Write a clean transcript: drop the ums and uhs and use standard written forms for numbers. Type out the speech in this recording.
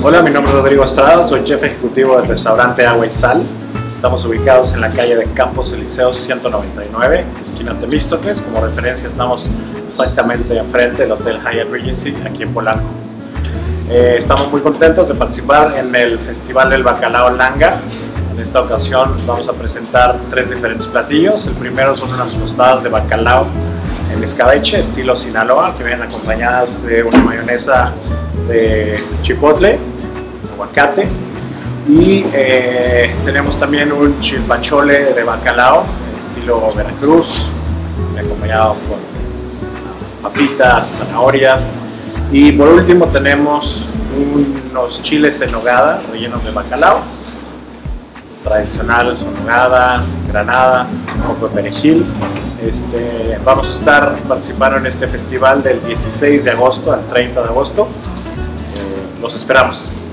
Hola, mi nombre es Rodrigo Estrada, soy chef ejecutivo del restaurante Agua y Sal. Estamos ubicados en la calle de Campos Elíseos 199, esquina Temístocles. Como referencia estamos exactamente enfrente del Hotel Hyatt Regency, aquí en Polanco. Estamos muy contentos de participar en el Festival del Bacalao Langa. En esta ocasión vamos a presentar 3 diferentes platillos. El primero son unas tostadas de bacalao en escabeche, estilo Sinaloa, que vienen acompañadas de una mayonesa de chipotle, aguacate, y tenemos también un chilpachole de bacalao, estilo Veracruz, acompañado con papitas, zanahorias, y por último tenemos unos chiles en nogada rellenos de bacalao, tradicional con nogada, granada, un poco de perejil. Vamos a estar participando en este festival del 16 de agosto al 30 de agosto. Los esperamos.